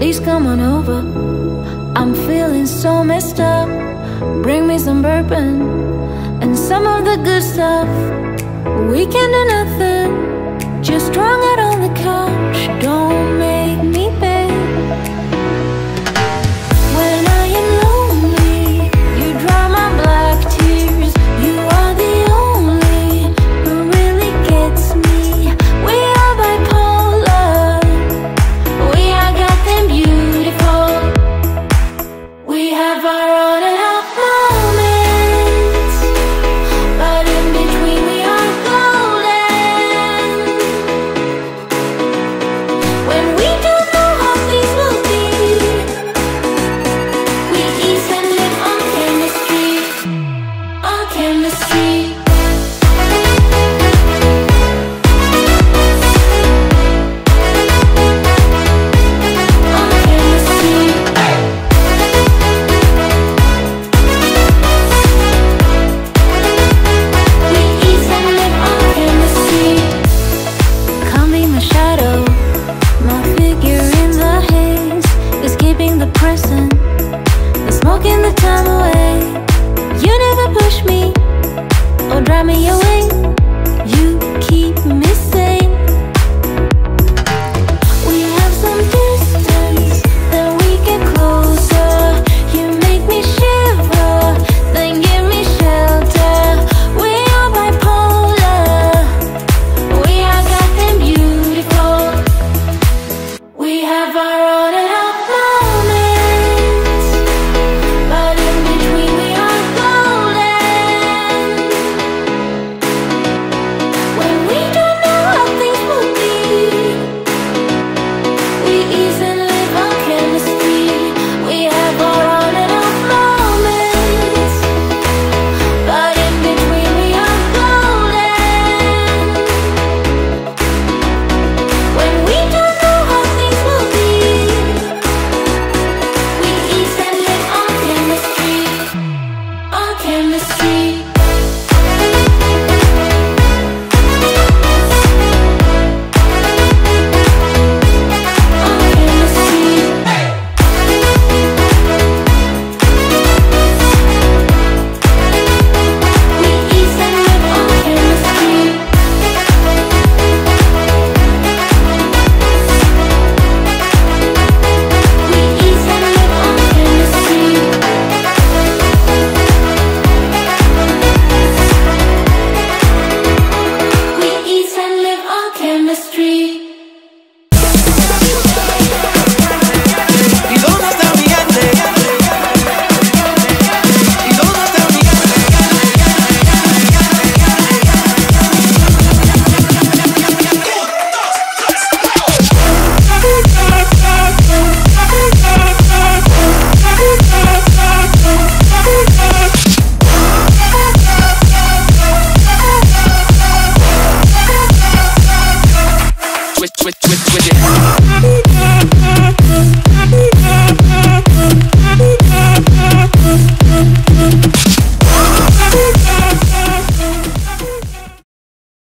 please come on over. I'm feeling so messed up. Bring me some bourbon and some of the good stuff. We can do nothing, just strung out on the couch. Don't make me beg. When I am lonely, you dry my black tears. You are the only who really gets me. We are bipolar, we are goddamn beautiful. We have our on and off moments, but in between we are golden. When we don't know how things will be, we ease and live on chemistry, on chemistry. Smoking the time away. You never push me or drive me away. You keep me sane. We have some distance, then we get closer. You make me shiver, then give me shelter. We are bipolar, we are goddamn beautiful. We have our on and off moments, but in between we are golden. When we don't know how things will be, we ease and live on chemistry. We have our on and off moments, but in between we are golden. When we don't know how things will be, we ease and live on chemistry, on chemistry. We ease and live on chemistry. ¿Y dónde está mi gente? ¿Y dónde está mi switch it.